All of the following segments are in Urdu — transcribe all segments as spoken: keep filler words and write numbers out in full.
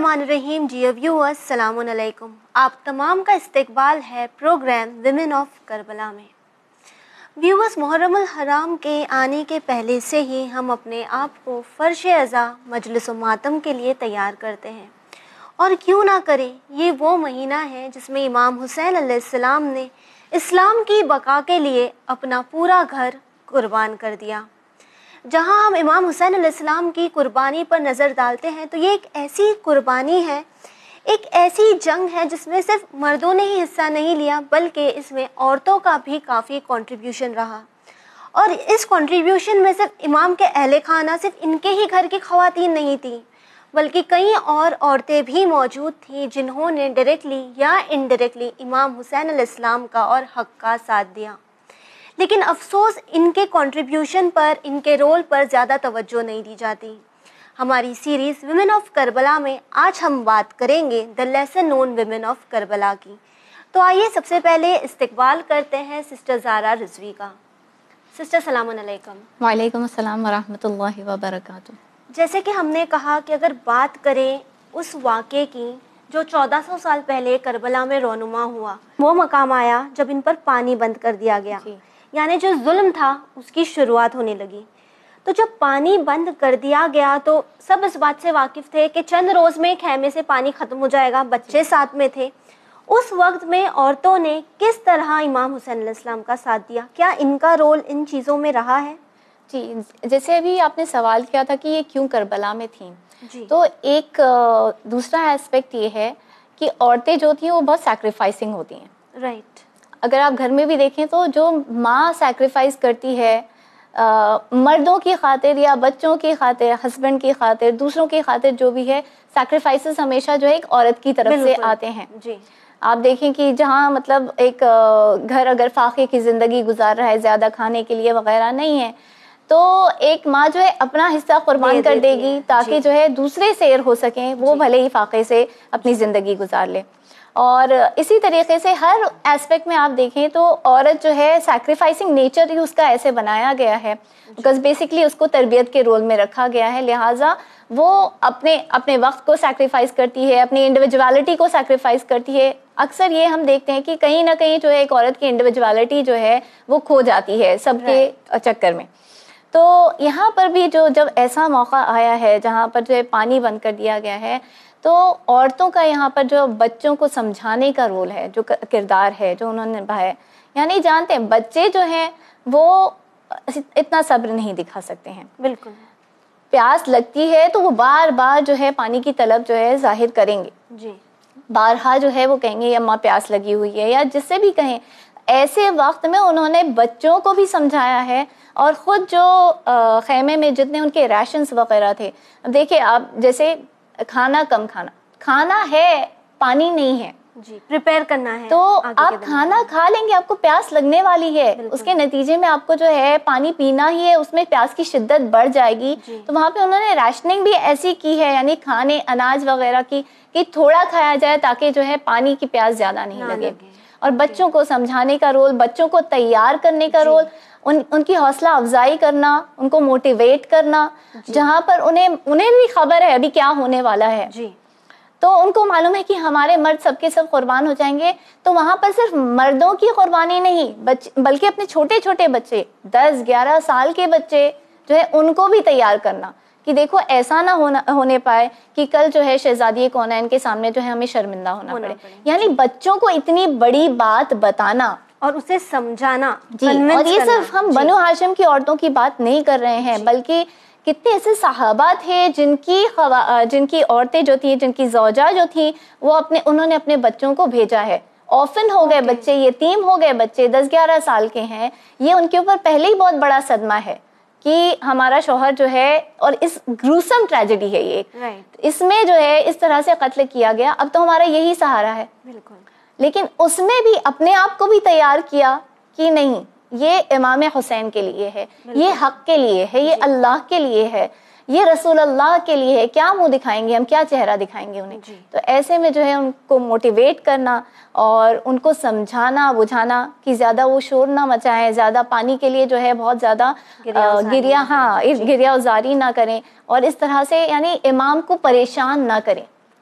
الرحمن الرحیم. جی ویورز السلام علیکم. آپ تمام کا استقبال ہے پروگرام ویمن آف کربلا میں. ویورز محرم الحرام کے آنے کے پہلے سے ہی ہم اپنے آپ کو فرش عزا مجلس و ماتم کے لیے تیار کرتے ہیں، اور کیوں نہ کریں. یہ وہ مہینہ ہے جس میں امام حسین علیہ السلام نے اسلام کی بقا کے لیے اپنا پورا گھر قربان کر دیا. جہاں ہم امام حسین علیہ السلام کی قربانی پر نظر ڈالتے ہیں تو یہ ایک ایسی قربانی ہے، ایک ایسی جنگ ہے جس میں صرف مردوں نے ہی حصہ نہیں لیا بلکہ اس میں عورتوں کا بھی کافی کنٹریبیوشن رہا. اور اس کنٹریبیوشن میں صرف امام کے اہل خانہ، صرف ان کے ہی گھر کی خواتین نہیں تھیں بلکہ کئی اور عورتیں بھی موجود تھیں جنہوں نے ڈائریکٹلی یا انڈائریکٹلی امام حسین علیہ السلام کا اور حق کا ساتھ دیا. لیکن افسوس ان کے کنٹریبیوشن پر، ان کے رول پر زیادہ توجہ نہیں دی جاتی. ہماری سیریز ویمن آف کربلا میں آج ہم بات کریں گے the lesser known women of Karbala کی. تو آئیے سب سے پہلے استقبال کرتے ہیں سسٹر زارا رضوی کا. سسٹر السلام علیکم. وعلیکم السلام ورحمۃ اللہ وبرکاتہ. جیسے کہ ہم نے کہا کہ اگر بات کریں اس واقعے کی جو چودہ سو سال پہلے کربلا میں رونما ہوا، وہ مقام آیا جب ان پر پانی بند کر دیا گیا. جی. یعنی جو ظلم تھا اس کی شروعات ہونے لگی. تو جب پانی بند کر دیا گیا تو سب اس بات سے واقف تھے کہ چند روز میں خیمے سے پانی ختم ہو جائے گا. بچے ساتھ میں تھے. اس وقت میں عورتوں نے کس طرح امام حسین علیہ السلام کا ساتھ دیا؟ کیا ان کا رول ان چیزوں میں رہا ہے؟ جی، جیسے ابھی آپ نے سوال کیا تھا کہ یہ کیوں کربلا میں تھیں. جی. تو ایک دوسرا ایسپیکٹ یہ ہے کہ عورتیں جو تھیں وہ بہت سیکریفائسنگ ہوتی ہیں. رائٹ. اگر آپ گھر میں بھی دیکھیں تو جو ماں سیکریفائس کرتی ہے مردوں کی خاطر یا بچوں کی خاطر، ہسبینڈ کی خاطر، دوسروں کی خاطر، جو بھی ہے، سیکریفائسز ہمیشہ جو ہے ایک عورت کی طرف سے آتے ہیں. جی. آپ دیکھیں کہ جہاں مطلب ایک گھر اگر فاقے کی زندگی گزار رہا ہے، زیادہ کھانے کے لیے وغیرہ نہیں ہے، تو ایک ماں جو ہے اپنا حصہ قربان کر دے گی تاکہ جو ہے دوسرے سیر ہو سکیں، وہ بھلے ہی فاقے سے اپنی زندگی گزار لے. اور اسی طریقے سے ہر ایسپیکٹ میں آپ دیکھیں تو عورت جو ہے سیکریفائسنگ نیچر ہی اس کا ایسے بنایا گیا ہے، بیکاز بیسکلی اس کو تربیت کے رول میں رکھا گیا ہے. لہٰذا وہ اپنے اپنے وقت کو سیکریفائس کرتی ہے، اپنی انڈیویجوالٹی کو سیکریفائس کرتی ہے. اکثر یہ ہم دیکھتے ہیں کہ کہیں نہ کہیں جو ہے ایک عورت کی انڈیویجوالٹی جو ہے وہ کھو جاتی ہے سب کے چکر میں. تو یہاں پر بھی جو جب ایسا موقع آیا ہے جہاں پر جو ہے پانی بند کر دیا گیا ہے، تو عورتوں کا یہاں پر جو بچوں کو سمجھانے کا رول ہے، جو کردار ہے جو انہوں نے نبھایا، یعنی جانتے ہیں بچے جو ہیں وہ اتنا صبر نہیں دکھا سکتے ہیں. بالکل. پیاس لگتی ہے تو وہ بار بار جو ہے پانی کی طلب جو ہے ظاہر کریں گے. جی. بارہا جو ہے وہ کہیں گے اماں پیاس لگی ہوئی ہے، یا جس سے بھی کہیں. ایسے وقت میں انہوں نے بچوں کو بھی سمجھایا ہے، اور خود جو خیمے میں جتنے ان کے ریشنز وغیرہ تھے، دیکھیں آپ جیسے کھانا کم کھانا کھانا ہے، پانی نہیں ہے. جی. پریپیئر کرنا ہے تو آپ کھانا کھا لیں گے، آپ کو پیاس لگنے والی ہے، اس کے نتیجے میں آپ کو جو ہے پانی پینا ہی ہے، اس میں پیاس کی شدت بڑھ جائے گی. تو وہاں پہ انہوں نے ریشننگ بھی ایسی کی ہے، یعنی کھانے اناج وغیرہ کی کہ تھوڑا کھایا جائے تاکہ جو ہے پانی کی پیاس زیادہ نہیں لگے. اور بچوں کو سمجھانے کا رول، بچوں کو تیار کرنے کا رول، ان ان کی حوصلہ افزائی کرنا، ان کو موٹیویٹ کرنا، جہاں پر انہیں انہیں بھی خبر ہے ابھی کیا ہونے والا ہے. جی. تو ان کو معلوم ہے کہ ہمارے مرد سب کے سب قربان ہو جائیں گے. تو وہاں پر صرف مردوں کی قربانی نہیں بلکہ اپنے چھوٹے چھوٹے بچے، دس گیارہ سال کے بچے جو ہے ان کو بھی تیار کرنا کہ دیکھو ایسا نہ ہونا ہونے پائے کہ کل جو ہے شہزادی کونین کے سامنے جو ہے ہمیں شرمندہ ہونا پڑے. یعنی بچوں کو اتنی بڑی بات بتانا اور اسے سمجھانا. جی. اور یہ صرف ہم بنو ہاشم کی عورتوں کی بات نہیں کر رہے ہیں، بلکہ کتنے ایسے صحابہ تھے جن کی خوا... جن کی عورتیں جو تھیں، جن کی زوجہ جو تھیں، وہ اپنے انہوں نے اپنے بچوں کو بھیجا ہے. آفن ہو گئے بچے، یتیم ہو گئے بچے، دس گیارہ سال کے ہیں. یہ ان کے اوپر پہلے ہی بہت بڑا صدمہ ہے کہ ہمارا شوہر جو ہے، اور اس گروسم ٹریجڈی ہے یہ، اس میں جو ہے اس طرح سے قتل کیا گیا. اب تو ہمارا یہی سہارا ہے. بالکل. لیکن اس میں بھی اپنے آپ کو بھی تیار کیا کہ نہیں، یہ امام حسین کے لیے ہے، یہ حق کے لیے ہے، یہ اللہ کے لیے ہے، یہ رسول اللہ کے لیے ہے. کیا منہ دکھائیں گے ہم، کیا چہرہ دکھائیں گے انہیں. تو ایسے میں جو ہے ان کو موٹیویٹ کرنا اور ان کو سمجھانا بجھانا کہ زیادہ وہ شور نہ مچائیں، زیادہ پانی کے لیے جو ہے بہت زیادہ گریا ہاں گریا ازاری نہ کریں، اور اس طرح سے یعنی امام کو پریشان نہ کریں.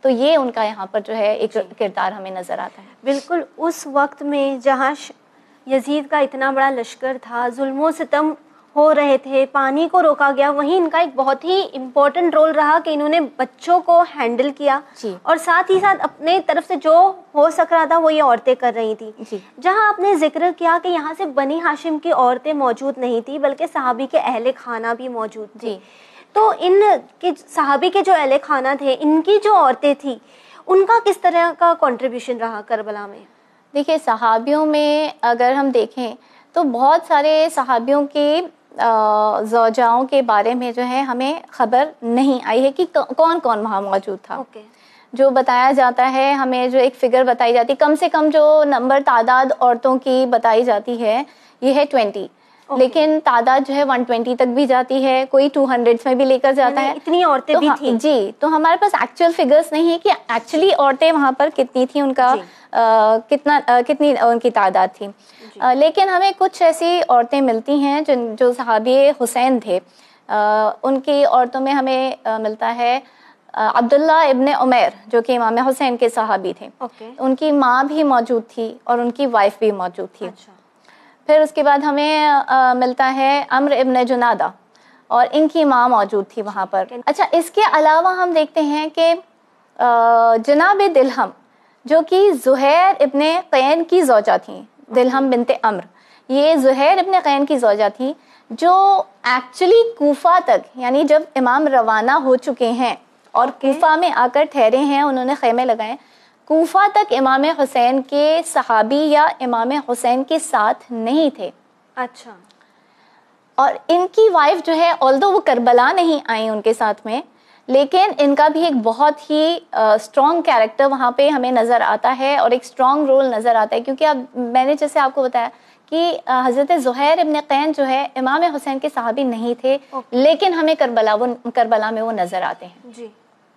تو یہ ان کا یہاں پر جو ہے ایک کردار ہمیں نظر آتا ہے. بالکل اس وقت میں جہاں یزید کا اتنا بڑا لشکر تھا, ظلم و ستم ہو رہے تھے, پانی کو روکا گیا, وہیں ان کا ایک بہت ہی امپورٹنٹ رول رہا کہ انہوں نے بچوں کو ہینڈل کیا جی. اور ساتھ ہی ساتھ اپنے طرف سے جو ہو سک رہا تھا وہ یہ عورتیں کر رہی تھیں. جی. جہاں آپ نے ذکر کیا کہ یہاں سے بنی ہاشم کی عورتیں موجود نہیں تھی بلکہ صحابی کے اہل خانہ بھی موجود تھے. تو ان کے صحابی کے جو اہل خانہ تھے, ان کی جو عورتیں تھیں, ان کا کس طرح کا کنٹریبیوشن رہا کربلا میں؟ دیکھیے صحابیوں میں اگر ہم دیکھیں تو بہت سارے صحابیوں کے زوجاؤں کے بارے میں جو ہے ہمیں خبر نہیں آئی ہے کہ کون کون وہاں موجود تھا. okay. جو بتایا جاتا ہے, ہمیں جو ایک فگر بتائی جاتی, کم سے کم جو نمبر تعداد عورتوں کی بتائی جاتی ہے یہ ہے ٹوینٹی. Okay. لیکن تعداد جو ہے ون ٹوینٹی تک بھی جاتی ہے, کوئی ٹو ہنڈریڈ میں بھی لے کر جاتا ہے. اتنی عورتیں بھی تھیں. جی, تو ہمارے پاس ایکچوئل فگرز نہیں ہے کہ ایکچولی عورتیں وہاں پر کتنی تھیں, ان کا کتنا کتنی ان کی تعداد تھی. لیکن ہمیں کچھ ایسی عورتیں ملتی ہیں جن جو صحابی حسین تھے, ان کی عورتوں میں ہمیں ملتا ہے عبداللہ ابن عمیر جو کہ امام حسین کے صحابی تھے. okay. ان کی ماں بھی موجود تھی اور ان کی وائف بھی موجود تھی. اچھا. پھر اس کے بعد ہمیں ملتا ہے عمر ابن جنادہ اور ان کی ماں موجود تھی وہاں پر. اچھا, اس کے علاوہ ہم دیکھتے ہیں کہ جناب دلہم جو کہ زہیر ابن قین کی زوجہ تھیں, دلہم بنت عمر, یہ زہیر ابن قین کی زوجہ تھی جو ایکچولی کوفہ تک, یعنی جب امام روانہ ہو چکے ہیں اور کوفہ میں آ کر ٹھہرے ہیں, انہوں نے خیمے لگائے, کوفہ تک امام حسین کے صحابی یا امام حسین کے ساتھ نہیں تھے. اچھا. اور ان کی وائف جو ہے although وہ کربلا نہیں آئیں ان کے ساتھ میں, لیکن ان کا بھی ایک بہت ہی اسٹرانگ کیریکٹر وہاں پہ ہمیں نظر آتا ہے اور ایک اسٹرانگ رول نظر آتا ہے. کیونکہ اب میں نے جیسے آپ کو بتایا کہ حضرت زہیر ابن قین جو ہے امام حسین کے صحابی نہیں تھے, لیکن ہمیں کربلا وہ کربلا میں وہ نظر آتے ہیں. جی.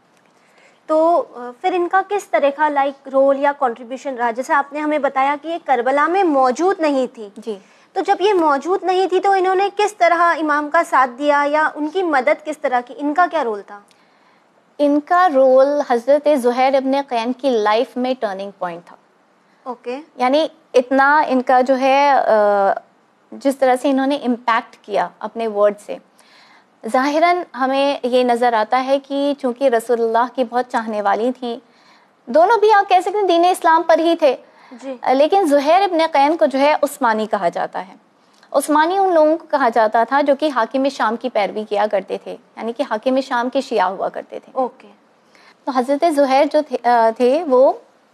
تو پھر ان کا کس طرح کا لائک رول یا کنٹریبیوشن رہا؟ جیسے آپ نے ہمیں بتایا کہ یہ کربلا میں موجود نہیں تھی. جی. تو جب یہ موجود نہیں تھی تو انہوں نے کس طرح امام کا ساتھ دیا یا ان کی مدد کس طرح کی؟ ان کا کیا رول تھا؟ ان کا رول حضرت زہیر ابن قین کی لائف میں ٹرننگ پوائنٹ تھا. Okay okay. یعنی اتنا ان کا جو ہے جس طرح سے انہوں نے امپیکٹ کیا اپنے ورڈ سے, ظاہراً ہمیں یہ نظر آتا ہے کہ چونکہ رسول اللہ کی بہت چاہنے والی تھیں, دونوں بھی آپ کہہ سکتے ہیں دین اسلام پر ہی تھے. جی. لیکن زہیر ابن قین کو جو ہے عثمانی کہا جاتا ہے. عثمانی ان لوگوں کو کہا جاتا تھا جو کہ حاکم شام کی پیروی کیا کرتے تھے, یعنی کہ حاکم شام کے شیعہ ہوا کرتے تھے. Okay okay. تو حضرت زہیر جو تھے وہ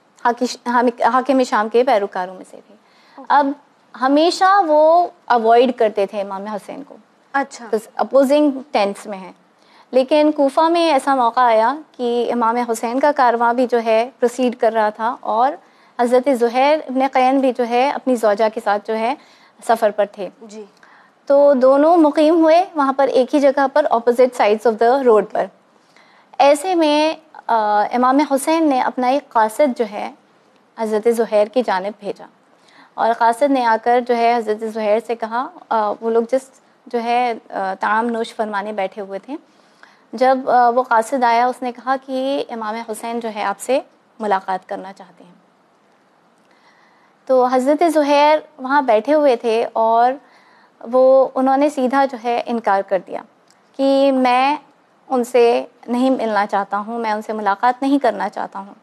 حاکم شام کے پیروکاروں میں سے تھے. okay. اب ہمیشہ وہ اوائڈ کرتے تھے امام حسین کو. اچھا. اپوزنگ ٹینٹس میں ہیں. لیکن کوفہ میں ایسا موقع آیا کہ امام حسین کا کارواں بھی جو ہے پروسیڈ کر رہا تھا اور حضرت زہیر ابن قین بھی جو ہے اپنی زوجہ کے ساتھ جو ہے سفر پر تھے. جی. تو دونوں مقیم ہوئے وہاں پر ایک ہی جگہ پر, opposite sides of the road پر. ایسے میں امام حسین نے اپنا ایک قاصد جو ہے حضرت زہیر کی جانب بھیجا, اور قاصد نے آ کر جو ہے حضرت زہیر سے کہا, وہ لوگ جس جو ہے طعام نوش فرمانے بیٹھے ہوئے تھے, جب وہ قاصد آیا اس نے کہا کہ امام حسین جو ہے آپ سے ملاقات کرنا چاہتے ہیں. تو حضرت زہیر وہاں بیٹھے ہوئے تھے اور وہ انہوں نے سیدھا جو ہے انکار کر دیا کہ میں ان سے نہیں ملنا چاہتا ہوں, میں ان سے ملاقات نہیں کرنا چاہتا ہوں.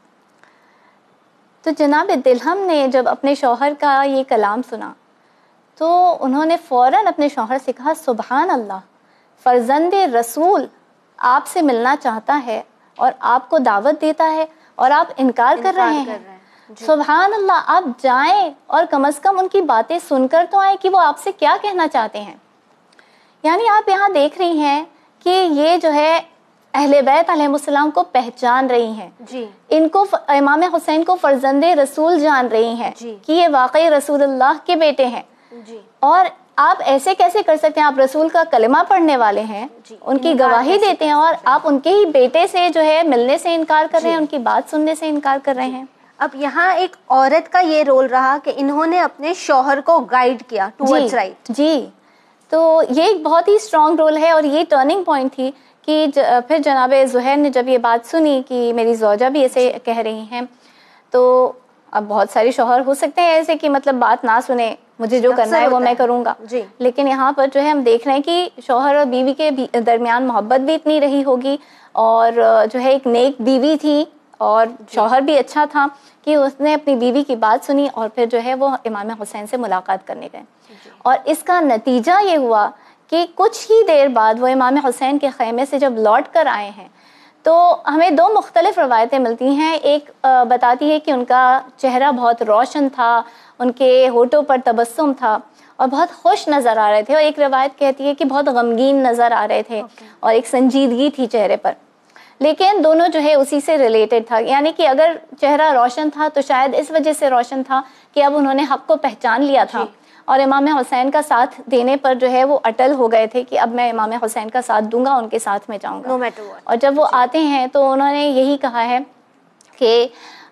تو جناب دلہم نے جب اپنے شوہر کا یہ کلام سنا تو انہوں نے فوراً اپنے شوہر سے کہا, سبحان اللہ, فرزند رسول آپ سے ملنا چاہتا ہے اور آپ کو دعوت دیتا ہے اور آپ انکار کر رہے ہیں. جی. سبحان اللہ, آپ جائیں اور کم از کم ان کی باتیں سن کر تو آئیں کہ وہ آپ سے کیا کہنا چاہتے ہیں. یعنی آپ یہاں دیکھ رہی ہیں کہ یہ جو ہے اہل بیت علیہ السلام کو پہچان رہی ہیں. جی. ان کو امام حسین کو فرزند رسول جان رہی ہیں. جی. کہ یہ واقعی رسول اللہ کے بیٹے ہیں. جی. اور آپ ایسے کیسے کر سکتے ہیں, آپ رسول کا کلمہ پڑھنے والے ہیں, جی. ان کی گواہی دیتے ہیں, اور آپ ان کے ہی بیٹے سے جو ہے ملنے سے انکار کر رہے ہیں, ان کی بات سننے سے انکار کر رہے ہیں. اب یہاں ایک عورت کا یہ رول رہا کہ انہوں نے اپنے شوہر کو گائیڈ کیا ٹوورڈز رائٹ. جی. تو یہ ایک بہت ہی اسٹرانگ رول ہے, اور یہ ٹرننگ پوائنٹ تھی کہ پھر جناب زہیر نے جب یہ بات سنی کہ میری زوجہ بھی ایسے کہہ رہی ہیں، تو اب بہت سارے شوہر ہو سکتے ہیں ایسے کہ مطلب بات نہ سنے، مجھے جو کرنا ہے وہ میں کروں گا، لیکن یہاں پر جو ہے ہم دیکھ رہے ہیں کہ شوہر اور بیوی کے درمیان محبت بھی اتنی رہی ہوگی، اور جو ہے ایک نیک بیوی تھی اور شوہر بھی اچھا تھا کہ اس نے اپنی بیوی کی بات سنی اور پھر جو ہے وہ امام حسین سے ملاقات کرنے گئے. اور اس کا نتیجہ یہ ہوا کہ کچھ ہی دیر بعد وہ امام حسین کے خیمے سے جب لوٹ کر آئے ہیں تو ہمیں دو مختلف روایتیں ملتی ہیں. ایک بتاتی ہے کہ ان کا چہرہ بہت روشن تھا، ان کے ہونٹوں پر تبسم تھا اور بہت خوش نظر آ رہے تھے، اور ایک روایت کہتی ہے کہ بہت غمگین نظر آ رہے تھے اور ایک سنجیدگی تھی چہرے پر. لیکن دونوں جو ہے اسی سے ریلیٹڈ تھا، یعنی کہ اگر چہرہ روشن تھا تو شاید اس وجہ سے روشن تھا کہ اب انہوں نے حق کو پہچان لیا تھا اور امام حسین کا ساتھ دینے پر جو ہے وہ اٹل ہو گئے تھے کہ اب میں امام حسین کا ساتھ دوں گا، ان کے ساتھ میں جاؤں گا. اور جب وہ آتے ہیں تو انہوں نے یہی کہا ہے کہ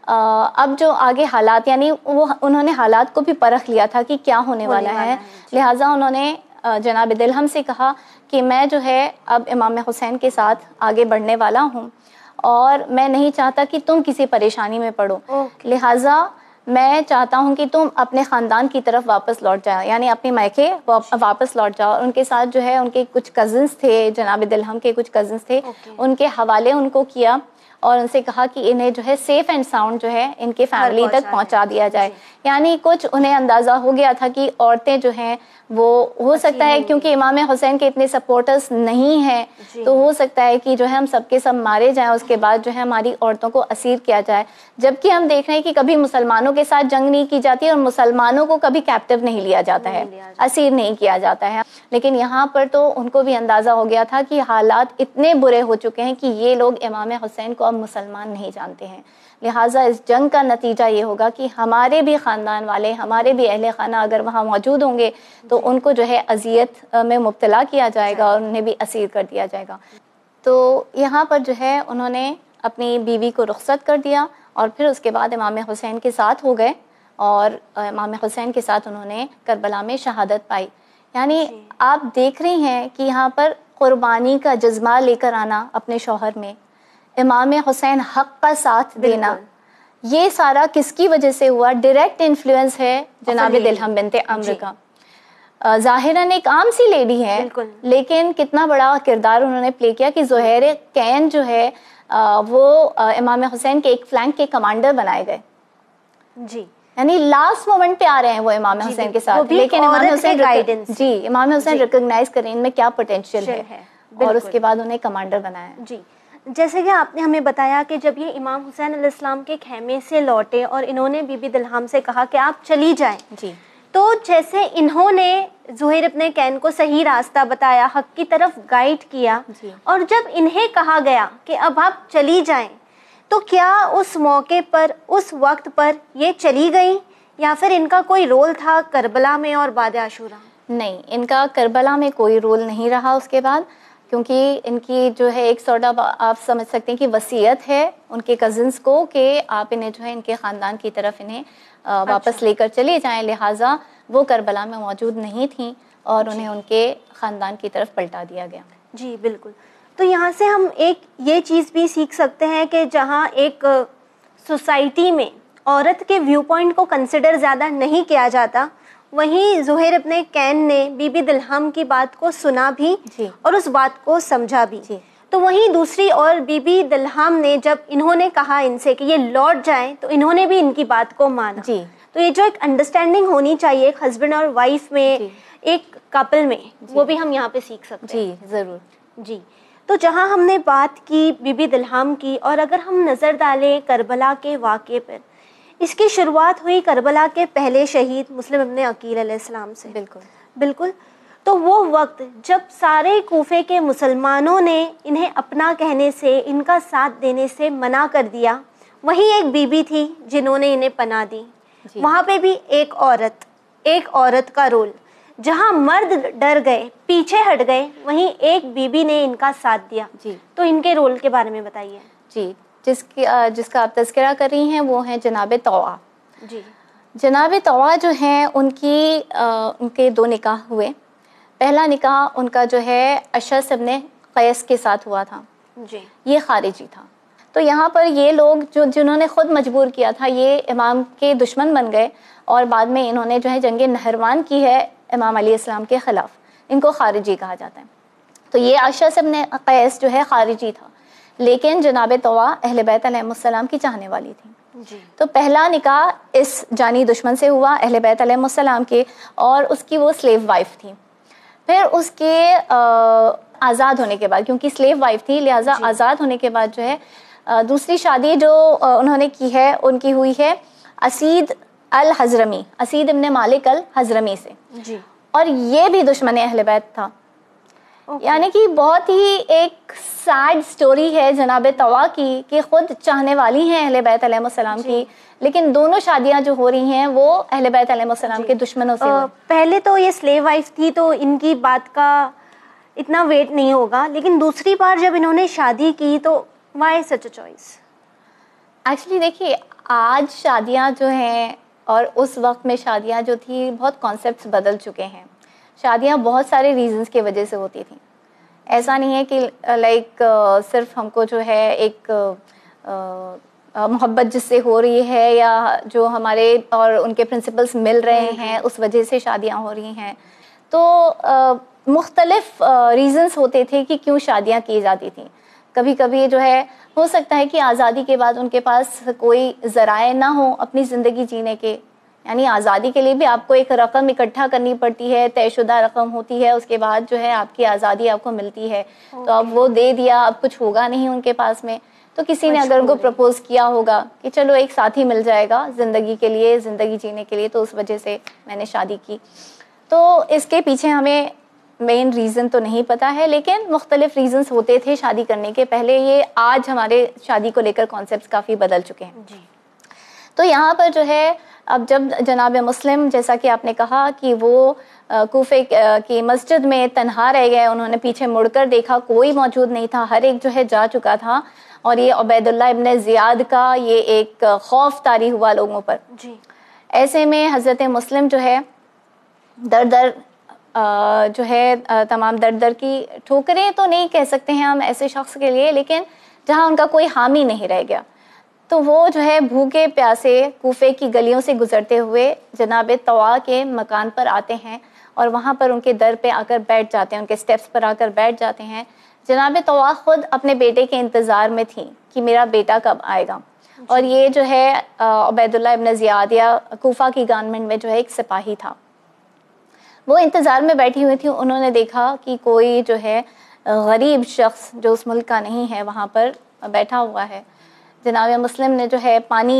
اب جو آگے حالات، یعنی وہ انہوں نے حالات کو بھی پرکھ لیا تھا کہ کیا ہونے والا ہے، لہٰذا انہوں نے جناب دلہم سے کہا کہ میں جو ہے اب امام حسین کے ساتھ آگے بڑھنے والا ہوں اور میں نہیں چاہتا کہ تم کسی پریشانی میں پڑو، لہٰذا میں چاہتا ہوں کہ تم اپنے خاندان کی طرف واپس لوٹ جاؤ، یعنی اپنے میکے واپس لوٹ جاؤ. ان کے ساتھ جو ہے ان کے کچھ کزنس تھے، جناب دلہم کے کچھ کزنس تھے، ان کے حوالے ان کو کیا اور ان سے کہا کہ انہیں جو ہے سیف اینڈ ساؤنڈ جو ہے ان کے فیملی تک پہنچا دیا جائے. یعنی کچھ انہیں اندازہ ہو گیا تھا کہ عورتیں جو ہیں وہ ہو سکتا ہے کیونکہ امام حسین کے اتنے سپورٹرز نہیں ہیں تو ہو سکتا ہے کہ جو ہے ہم سب کے سب مارے جائیں، اس کے بعد جو ہے ہماری عورتوں کو اسیر کیا جائے. جبکہ ہم دیکھ رہے ہیں کہ کبھی مسلمانوں کے ساتھ جنگ نہیں کی جاتی اور مسلمانوں کو کبھی کیپٹیو نہیں لیا جاتا ہے، اسیر نہیں کیا جاتا ہے. لیکن یہاں پر تو ان کو بھی اندازہ ہو گیا تھا کہ حالات اتنے برے ہو چکے ہیں کہ یہ لوگ امام حسین کو اب مسلمان نہیں جانتے ہیں، لہٰذا اس جنگ کا نتیجہ یہ ہوگا کہ ہمارے بھی خاندان والے، ہمارے بھی اہل خانہ اگر وہاں موجود ہوں گے تو ان کو جو ہے اذیت میں مبتلا کیا جائے گا اور انہیں بھی اسیر کر دیا جائے گا. تو یہاں پر جو ہے انہوں نے اپنی بیوی کو رخصت کر دیا اور پھر اس کے بعد امام حسین کے ساتھ ہو گئے اور امام حسین کے ساتھ انہوں نے کربلا میں شہادت پائی. یعنی آپ دیکھ رہی ہیں کہ یہاں پر قربانی کا جذبہ لے کر آنا اپنے شوہر میں، امام حسین حق کا ساتھ دینا، یہ سارا کس کی وجہ سے ہوا؟ ڈائریکٹ انفلوئنس ہے جناب دلہم بنت عمرو کا. ظاہراً ایک عام سی لیڈی ہے لیکن کتنا بڑا کردار انہوں نے پلے کیا کہ زہیر کین جو ہے وہ امام حسین کے ایک فلینک کے کمانڈر بنائے گئے. جی یعنی لاسٹ مومنٹ پہ آ رہے ہیں وہ امام حسین کے ساتھ، لیکن امام حسین جی امام حسین ریکگنائز کریں ان میں کیا پوٹینشیل ہے اور اس کے بعد انہیں کمانڈر بنایا. جی جیسے کہ آپ نے ہمیں بتایا کہ جب یہ امام حسین علیہ السلام کے خیمے سے لوٹے اور انہوں نے بی بی دلہم سے کہا کہ آپ چلی جائیں، جی تو جیسے انہوں نے زہیر ابن کین کو صحیح راستہ بتایا، حق کی طرف گائیڈ کیا، اور جب انہیں کہا گیا کہ اب آپ چلی جائیں تو کیا اس موقع پر اس وقت پر یہ چلی گئیں یا پھر ان کا کوئی رول تھا کربلا میں اور بعد عاشورہ؟ نہیں، ان کا کربلا میں کوئی رول نہیں رہا اس کے بعد، کیونکہ ان کی جو ہے ایک سورٹ آف آپ سمجھ سکتے ہیں کہ وصیت ہے ان کے کزنس کو کہ آپ انہیں جو ہے ان کے خاندان کی طرف انہیں واپس لے کر چلے جائیں، لہٰذا وہ کربلا میں موجود نہیں تھیں اور انہیں ان کے خاندان کی طرف پلٹا دیا گیا. جی بالکل. تو یہاں سے ہم ایک یہ چیز بھی سیکھ سکتے ہیں کہ جہاں ایک سوسائٹی میں عورت کے ویو پوائنٹ کو کنسیڈر زیادہ نہیں کیا جاتا، وہیں زہیر ابن کین نے بی بی دلہم کی بات کو سنا بھی جی. اور اس بات کو سمجھا بھی جی. تو وہیں دوسری اور بی بی دلہم نے جب انہوں نے کہا ان سے کہ یہ لوٹ جائیں تو انہوں نے بھی ان کی بات کو مانا جی. تو یہ جو ایک انڈرسٹینڈنگ ہونی چاہیے ایک ہسبینڈ اور وائف میں جی. ایک کپل میں جی. وہ بھی ہم یہاں پہ سیکھ سکتے ہیں. جی ضرور. جی تو جہاں ہم نے بات کی بی بی دلہم کی، اور اگر ہم نظر ڈالیں کربلا کے واقعے پر، اس کی شروعات ہوئی کربلا کے پہلے شہید مسلم ابن عقیل علیہ السلام سے. بالکل بالکل. تو وہ وقت جب سارے کوفے کے مسلمانوں نے انہیں اپنا کہنے سے، ان کا ساتھ دینے سے منع کر دیا، وہیں ایک بی بی تھی جنہوں نے انہیں پناہ دی جی. وہاں پہ بھی ایک عورت ایک عورت کا رول، جہاں مرد ڈر گئے پیچھے ہٹ گئے وہیں ایک بی بی نے ان کا ساتھ دیا جی. تو ان کے رول کے بارے میں بتائیے. جی جس کی جس کا آپ تذکرہ کر رہی ہیں وہ ہیں جناب طوعہ جی. جناب طوعہ جو ہیں ان کی ان کے دو نکاح ہوئے. پہلا نکاح ان کا جو ہے اشعث ابن قیس کے ساتھ ہوا تھا جی یہ خارجی تھا. تو یہاں پر یہ لوگ جو جنہوں نے خود مجبور کیا تھا یہ امام کے دشمن بن گئے اور بعد میں انہوں نے جو ہے جنگ نہروان کی ہے امام علیہ السلام کے خلاف. ان کو خارجی کہا جاتا ہے. تو یہ اشعث ابن قیس جو ہے خارجی تھا لیکن جناب طوا اہل بیت علیہ السلام کی چاہنے والی تھی. جی تو پہلا نکاح اس جانی دشمن سے ہوا اہل بیت علیہ السلام کے, اور اس کی وہ سلیو وائف تھی. پھر اس کے آزاد ہونے کے بعد, کیونکہ سلیو وائف تھی لہٰذا جی. آزاد ہونے کے بعد جو ہے دوسری شادی جو انہوں نے کی ہے ان کی ہوئی ہے اسید الحضرمی, اسید ابن مالک الحضرمی سے. جی اور یہ بھی دشمن اہل بیت تھا. یعنی کہ بہت ہی ایک سیڈ سٹوری ہے جناب طوا کی کہ خود چاہنے والی ہیں اہل بیت علیہ السلام کی, لیکن دونوں شادیاں جو ہو رہی ہیں وہ اہل بیت علیہ السلام کے دشمنوں سے. پہلے تو یہ سلیو وائف تھی تو ان کی بات کا اتنا ویٹ نہیں ہوگا, لیکن دوسری بار جب انہوں نے شادی کی تو why such a choice. Actually دیکھیے آج شادیاں جو ہیں اور اس وقت میں شادیاں جو تھی بہت کانسیپٹس بدل چکے ہیں. شادیاں بہت سارے ریزنز کی وجہ سے ہوتی تھیں. ایسا نہیں ہے کہ لائک صرف ہم کو جو ہے ایک محبت جس سے ہو رہی ہے یا جو ہمارے اور ان کے پرنسپلس مل رہے ہیں اس وجہ سے شادیاں ہو رہی ہیں. تو مختلف ریزنز ہوتے تھے کہ کیوں شادیاں کی جاتی تھیں. کبھی کبھی جو ہے ہو سکتا ہے کہ آزادی کے بعد ان کے پاس کوئی ذرائع نہ ہوں اپنی زندگی جینے کے, یعنی آزادی کے لیے بھی آپ کو ایک رقم اکٹھا کرنی پڑتی ہے, طے شدہ رقم ہوتی ہے, اس کے بعد جو ہے آپ کی آزادی آپ کو ملتی ہے. تو اب وہ دے دیا, اب کچھ ہوگا نہیں ان کے پاس میں, تو کسی نے اگر ان کو پرپوز کیا ہوگا کہ چلو ایک ساتھی مل جائے گا زندگی کے لیے, زندگی جینے کے لیے, تو اس وجہ سے میں نے شادی کی. تو اس کے پیچھے ہمیں مین ریزن تو نہیں پتا ہے, لیکن مختلف ریزنز ہوتے تھے شادی کرنے کے پہلے. یہ آج ہمارے شادی کو لے کر کانسیپٹس کافی بدل چکے ہیں. جی تو یہاں پر جو ہے اب جب جناب مسلم جیسا کہ آپ نے کہا کہ وہ کوفے کی مسجد میں تنہا رہ گئے, انہوں نے پیچھے مڑ کر دیکھا کوئی موجود نہیں تھا, ہر ایک جو ہے جا چکا تھا, اور یہ عبید اللہ ابن زیاد کا یہ ایک خوف طاری ہوا لوگوں پر. جی ایسے میں حضرت مسلم جو ہے در در جو ہے تمام در در کی ٹھوکریں تو نہیں کہہ سکتے ہیں ہم ایسے شخص کے لیے, لیکن جہاں ان کا کوئی حامی نہیں رہ گیا, تو وہ جو ہے بھوکے پیاسے کوفے کی گلیوں سے گزرتے ہوئے جناب طوا کے مکان پر آتے ہیں اور وہاں پر ان کے در پہ آ کر بیٹھ جاتے ہیں, ان کے سٹیپس پر آ کر بیٹھ جاتے ہیں. جناب طوا خود اپنے بیٹے کے انتظار میں تھیں کہ میرا بیٹا کب آئے گا. اور یہ جو ہے عبید اللہ ابن زیاد یا کوفہ کی گورنمنٹ میں جو ہے ایک سپاہی تھا, وہ انتظار میں بیٹھی ہوئی تھی. انہوں نے دیکھا کہ کوئی جو ہے غریب شخص جو اس ملک کا نہیں ہے وہاں پر بیٹھا ہوا ہے. جناب مسلم نے جو ہے پانی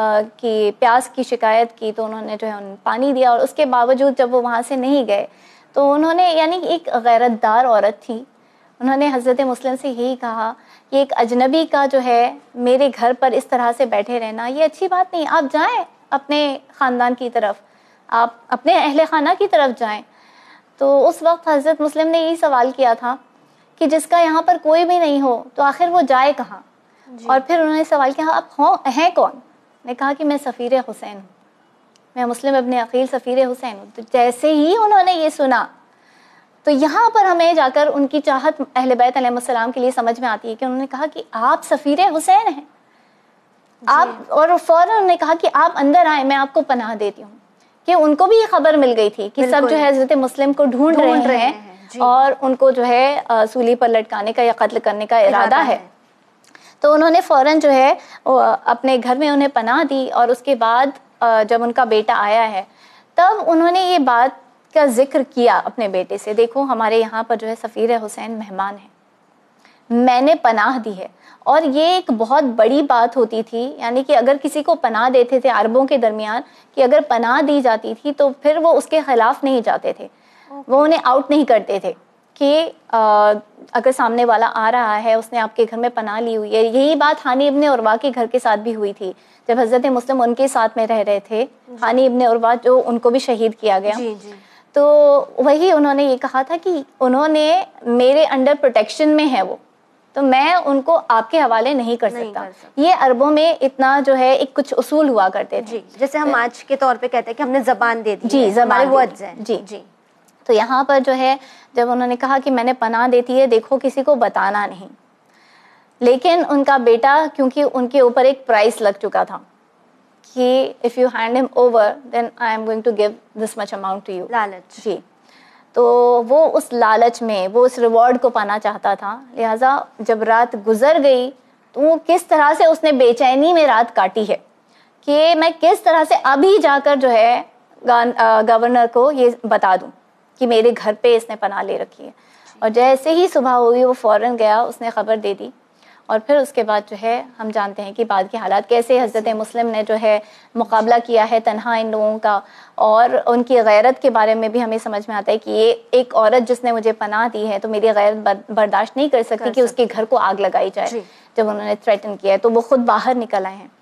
کی پیاس کی شکایت کی تو انہوں نے جو ہے پانی دیا, اور اس کے باوجود جب وہ وہاں سے نہیں گئے تو انہوں نے, یعنی ایک غیرت دار عورت تھی, انہوں نے حضرت مسلم سے یہی کہا کہ ایک اجنبی کا جو ہے میرے گھر پر اس طرح سے بیٹھے رہنا یہ اچھی بات نہیں, آپ جائیں اپنے خاندان کی طرف, آپ اپنے اہل خانہ کی طرف جائیں. تو اس وقت حضرت مسلم نے یہی سوال کیا تھا کہ جس کا یہاں پر کوئی بھی نہیں ہو تو آخر وہ جائے کہاں. جی. اور پھر انہوں نے سوال کیا آپ ہوں ہیں کون؟ نے کہا کہ میں سفیر حسین ہوں, میں مسلم ابن عقیل سفیر حسین ہوں. تو جیسے ہی انہوں نے یہ سنا تو یہاں پر ہمیں جا کر ان کی چاہت اہل بیت علیہ السلام کے لیے سمجھ میں آتی ہے کہ انہوں نے کہا کہ آپ سفیر حسین ہیں. جی. آپ, اور فوراً انہوں نے کہا کہ آپ اندر آئیں, میں آپ کو پناہ دیتی ہوں. کہ ان کو بھی یہ خبر مل گئی تھی کہ سب جو ہے حضرت مسلم کو ڈھونڈ, ڈھونڈ رہے ہیں, ہیں. جی. اور ان کو جو ہے سولی پر لٹکانے کا یا قتل کرنے کا ارادہ ہے. تو انہوں نے فوراً جو ہے اپنے گھر میں انہیں پناہ دی, اور اس کے بعد جب ان کا بیٹا آیا ہے تب انہوں نے یہ بات کا ذکر کیا اپنے بیٹے سے, دیکھو ہمارے یہاں پر جو ہے سفیر حسین مہمان ہیں, میں نے پناہ دی ہے. اور یہ ایک بہت بڑی بات ہوتی تھی, یعنی کہ اگر کسی کو پناہ دیتے تھے عربوں کے درمیان کہ اگر پناہ دی جاتی تھی تو پھر وہ اس کے خلاف نہیں جاتے تھے, وہ انہیں آؤٹ نہیں کرتے تھے کہ اگر سامنے والا آ رہا ہے اس نے آپ کے گھر میں پناہ لی ہوئی ہے. یہی بات ہانی ابن عروہ کے گھر کے ساتھ بھی ہوئی تھی جب حضرت مسلم ان کے ساتھ میں رہ رہے تھے. ہانی ابن عروہ جو ان کو بھی شہید کیا گیا. جی جی. تو وہی انہوں نے یہ کہا تھا کہ انہوں نے میرے انڈر پروٹیکشن میں ہے وہ, تو میں ان کو آپ کے حوالے نہیں کر سکتا, نہیں کر سکتا. یہ عربوں میں اتنا جو ہے ایک کچھ اصول ہوا کرتے تھے. جی, جیسے ہم آج کے طور پہ کہتے ہیں کہ ہم نے زبان دے دی. جی, زبان ورڈز ہیں. جی جی. تو یہاں پر جو ہے جب انہوں نے کہا کہ میں نے پناہ دیتی ہے دیکھو کسی کو بتانا نہیں، لیکن ان کا بیٹا کیونکہ ان کے اوپر ایک پرائس لگ چکا تھا کہ if you hand him over then I am going to give this much amount to you، لالچ، جی، تو وہ اس لالچ میں وہ اس ریوارڈ کو پانا چاہتا تھا، لہٰذا جب رات گزر گئی تو وہ کس طرح سے اس نے بے چینی میں رات کاٹی ہے کہ میں کس طرح سے ابھی جا کر جو ہے گورنر کو یہ بتا دوں کہ میرے گھر پہ اس نے پناہ لے رکھی ہے. اور جیسے ہی صبح ہوئی وہ فوراً گیا، اس نے خبر دے دی. اور پھر اس کے بعد جو ہے ہم جانتے ہیں کہ بعد کے حالات کیسے حضرت مسلم نے جو ہے مقابلہ کیا ہے تنہا ان لوگوں کا، اور ان کی غیرت کے بارے میں بھی ہمیں سمجھ میں آتا ہے کہ یہ ایک عورت جس نے مجھے پناہ دی ہے تو میری غیرت برداشت نہیں کر سکتی کہ اس کے گھر کو آگ لگائی جائے. جب انہوں نے تھریٹن کیا ہے تو وہ خود باہر نکل آئے ہیں.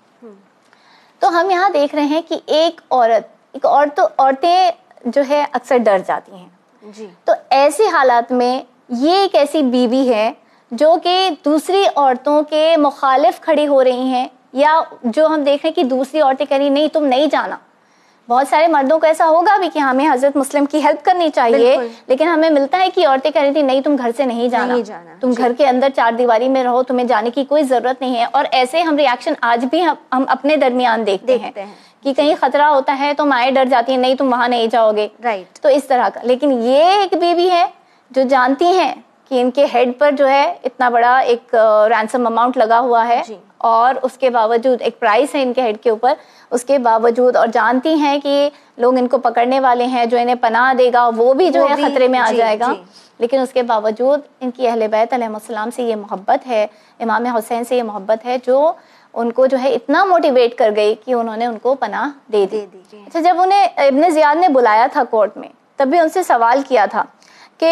تو ہم یہاں دیکھ رہے ہیں کہ ایک عورت ایک عورت عورتیں جو ہے اکثر ڈر جاتی ہیں جی. تو ایسے حالات میں یہ ایک ایسی بیوی ہے جو کہ دوسری عورتوں کے مخالف کھڑی ہو رہی ہیں، یا جو ہم دیکھ رہے ہیں کہ دوسری عورتیں کہہ رہی نہیں تم نہیں جانا. بہت سارے مردوں کو ایسا ہوگا بھی کہ ہمیں حضرت مسلم کی ہیلپ کرنی چاہیے، لیکن ہمیں ملتا ہے کہ عورتیں کہہ رہی تھی نہیں تم گھر سے نہیں جانا, نہیں جانا. تم گھر کے اندر چار دیواری میں رہو, تمہیں جانے کی کوئی ضرورت نہیں ہے. اور ایسے ہم ریاکشن آج بھی ہم اپنے درمیان دیکھتے ہیں کہ کہیں خطرہ ہوتا ہے تو مائیں ڈر جاتی ہیں نہیں تم وہاں نہیں جاؤ گے. رائٹ. تو اس طرح کا. لیکن یہ ایک بیوی ہے جو جانتی ہیں کہ ان کے ہیڈ پر جو ہے اتنا بڑا ایک رینسم اماؤنٹ لگا ہوا ہے, اور اس کے باوجود ایک پرائس ہے ان کے ہیڈ کے اوپر, اس کے باوجود, اور جانتی ہیں کہ لوگ ان کو پکڑنے والے ہیں, جو انہیں پناہ دے گا وہ بھی جو ہے خطرے میں آ جائے گا. لیکن اس کے باوجود ان کی اہل بیت علیہ السلام سے یہ محبت ہے, امام حسین سے یہ محبت ہے جو ان کو جو ہے اتنا موٹیویٹ کر گئی کہ انہوں نے ان کو پناہ دے دی. اچھا, جب انہیں ابن زیاد نے بلایا تھا کورٹ میں تب بھی ان سے سوال کیا تھا کہ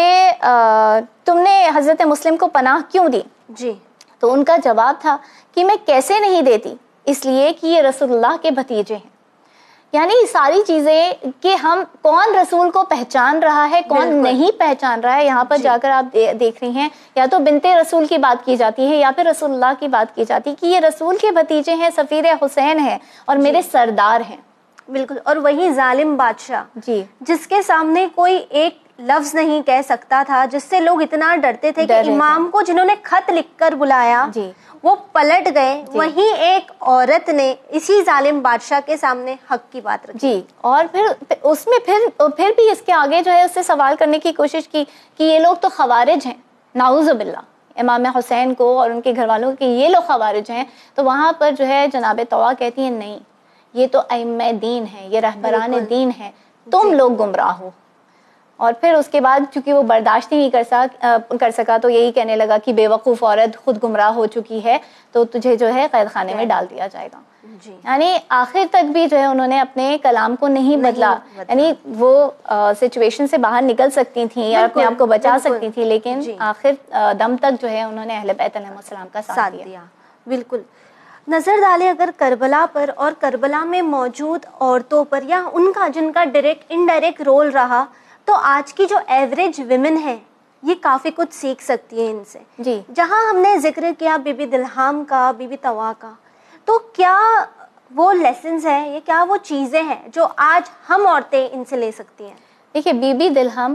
تم نے حضرت مسلم کو پناہ کیوں دی؟ جی. تو ان کا جواب تھا کہ میں کیسے نہیں دیتی, اس لیے کہ یہ رسول اللہ کے بھتیجے ہیں. یعنی ساری چیزیں کہ ہم کون رسول کو پہچان رہا ہے کون نہیں پہچان رہا ہے, یہاں پر جا کر آپ دیکھ رہی ہیں یا تو بنت رسول کی بات کی جاتی ہے یا پھر رسول اللہ کی بات کی جاتی ہے کہ یہ رسول کے بھتیجے ہیں, سفیر حسین ہیں اور میرے سردار ہیں. بالکل. اور وہی ظالم بادشاہ جی جس کے سامنے کوئی ایک لفظ نہیں کہہ سکتا تھا, جس سے لوگ اتنا ڈرتے تھے کہ امام کو جنہوں نے خط لکھ کر بلایا جی وہ پلٹ گئے, وہیں ایک عورت نے اسی ظالم بادشاہ کے سامنے حق کی بات رکھی. جی. اور پھر اس میں پھر پھر بھی اس کے آگے جو ہے اس سے سوال کرنے کی کوشش کی کہ یہ لوگ تو خوارج ہیں, نعوذ باللہ, امام حسین کو اور ان کے گھر والوں کو کہ یہ لوگ خوارج ہیں. تو وہاں پر جو ہے جناب طوا کہتی ہیں نہیں, یہ تو ائمہ دین ہیں, یہ رہبران دین ہیں, تم لوگ گمراہ ہو. اور پھر اس کے بعد چونکہ وہ برداشت نہیں کر سک کر سکا تو یہی کہنے لگا کہ بے وقوف عورت خود گمراہ ہو چکی ہے تو تجھے جو ہے قید خانے میں ڈال دیا جائے گا. یعنی آخر تک بھی جو ہے انہوں نے اپنے کلام کو نہیں بدلا, یعنی وہ سچویشن سے باہر نکل سکتی تھیں یا اپنے آپ کو بچا سکتی تھیں, لیکن آخر دم تک جو ہے انہوں نے اہل بیت علیہ السلام کا ساتھ دیا. بالکل. نظر ڈالیں اگر کربلا پر اور کربلا میں موجود عورتوں پر یا ان کا جن کا ڈائریکٹ انڈائریکٹ رول رہا, تو آج کی جو ایوریج ویمن ہے یہ کافی کچھ سیکھ سکتی ہیں ان سے. جی. جہاں ہم نے ذکر کیا بی بی دلہام کا, بی بی طوا کا, تو کیا وہ لیسنز ہیں, یہ کیا وہ چیزیں ہیں جو آج ہم عورتیں ان سے لے سکتی ہیں؟ دیکھیے بی بی دلہم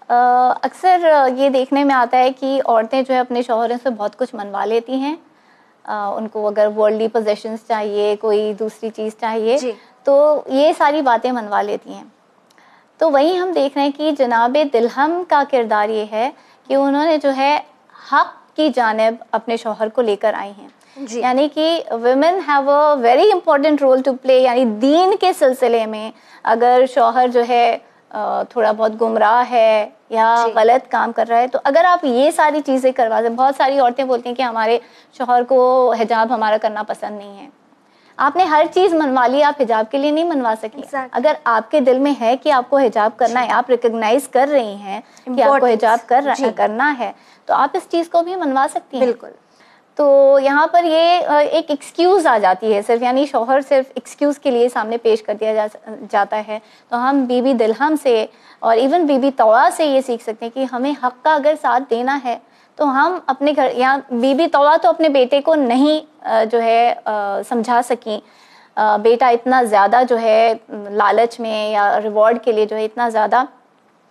اکثر یہ دیکھنے میں آتا ہے کہ عورتیں جو ہے اپنے شوہروں سے بہت کچھ منوا لیتی ہیں, ان کو اگر ورلڈلی پوزیشنز چاہیے, کوئی دوسری چیز چاہیے, تو یہ ساری باتیں منوا لیتی ہیں. تو وہی ہم دیکھ رہے ہیں کہ جناب دلہم کا کردار یہ ہے کہ انہوں نے جو ہے حق کی جانب اپنے شوہر کو لے کر آئی ہیں. جی. یعنی کہ women have a very important role to play. یعنی دین کے سلسلے میں اگر شوہر جو ہے تھوڑا بہت گمراہ ہے یا جی. غلط کام کر رہا ہے, تو اگر آپ یہ ساری چیزیں کروا دیں. بہت ساری عورتیں بولتی ہیں کہ ہمارے شوہر کو حجاب ہمارا کرنا پسند نہیں ہے. آپ نے ہر چیز منوا لی, آپ حجاب کے لیے نہیں منوا سکی. exactly. اگر آپ کے دل میں ہے کہ آپ کو حجاب کرنا ہے, آپ ریکگنائز کر رہی ہیں کہ آپ کو حجاب کر جی. کرنا ہے, تو آپ اس چیز کو بھی منوا سکتی ہیں. بالکل. تو یہاں پر یہ ایک ایکسکیوز آ جاتی ہے صرف, یعنی شوہر صرف ایکسکیوز کے لیے سامنے پیش کر دیا جا جاتا ہے. تو ہم بی بی دلہم سے اور ایون بی بی طوا سے یہ سیکھ سکتے ہیں کہ ہمیں حق کا اگر ساتھ دینا ہے تو ہم اپنے گھر, یا بی بی طوا تو اپنے بیٹے کو نہیں جو ہے سمجھا سکیں, بیٹا اتنا زیادہ جو ہے لالچ میں یا ریوارڈ کے لیے جو ہے اتنا زیادہ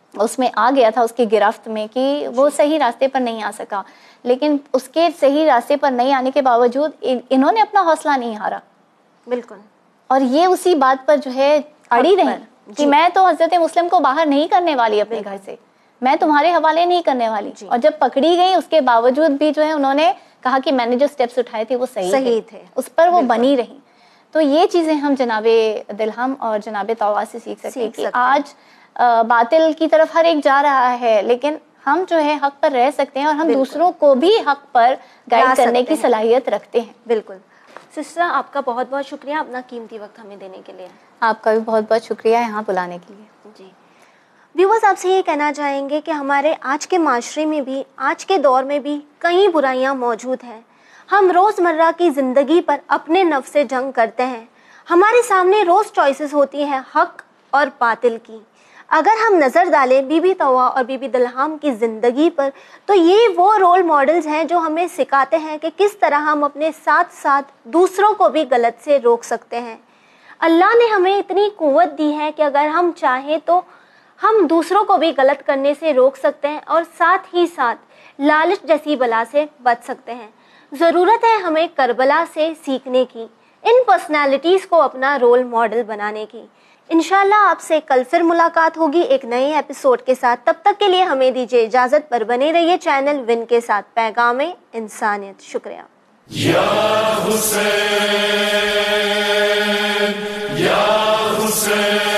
اس میں آ گیا تھا، اس کی گرفت میں، کہ وہ صحیح راستے پر نہیں آ سکا، لیکن اس کے صحیح راستے پر نہیں آنے کے باوجود انہوں نے اپنا حوصلہ نہیں ہارا. بالکل. اور یہ اسی بات پر جو ہے اڑی رہی کہ میں تو حضرت مسلم کو باہر نہیں کرنے والی اپنے گھر سے، میں تمہارے حوالے نہیں کرنے والی. اور جب پکڑی گئی اس کے باوجود بھی جو ہے انہوں نے کہا کہ میں نے جو سٹیپس اٹھائے تھے وہ صحیح تھے، اس پر وہ بنی رہی. تو یہ چیزیں ہم جناب دلہم اور جناب طوع سے سیکھ سکتے ہیں کہ آج باطل کی طرف ہر ایک جا رہا ہے، لیکن ہم جو ہے حق پر رہ سکتے ہیں اور ہم دوسروں کو بھی حق پر گائیڈ کرنے کی صلاحیت رکھتے ہیں. بالکل. سسٹر آپ کا بہت بہت شکریہ اپنا قیمتی وقت ہمیں دینے کے لیے. آپ کا بھی بہت بہت شکریہ یہاں بلانے کے لیے. جی ویورز، آپ سے یہ کہنا چاہیں گے کہ ہمارے آج کے معاشرے میں بھی، آج کے دور میں بھی کئی برائیاں موجود ہیں. ہم روزمرہ کی زندگی پر اپنے نفس سے جنگ کرتے ہیں. ہمارے سامنے روز چوائسیز ہوتی ہیں حق اور باطل کی. اگر ہم نظر ڈالیں بی بی طوع اور بی بی دلہم کی زندگی پر، تو یہ وہ رول ماڈلز ہیں جو ہمیں سکھاتے ہیں کہ کس طرح ہم اپنے ساتھ ساتھ دوسروں کو بھی غلط سے روک سکتے ہیں. اللہ نے ہمیں اتنی قوت دی ہے کہ اگر ہم چاہیں تو ہم دوسروں کو بھی غلط کرنے سے روک سکتے ہیں اور ساتھ ہی ساتھ لالچ جیسی بلا سے بچ سکتے ہیں. ضرورت ہے ہمیں کربلا سے سیکھنے کی، ان پرسنالٹیز کو اپنا رول ماڈل بنانے کی. انشاءاللہ آپ سے کل پھر ملاقات ہوگی ایک نئے ایپیسوڈ کے ساتھ. تب تک کے لیے ہمیں دیجیے اجازت، پر بنے رہیے چینل ون کے ساتھ. پیغام انسانیت. شکریہ. یا حسین یا حسین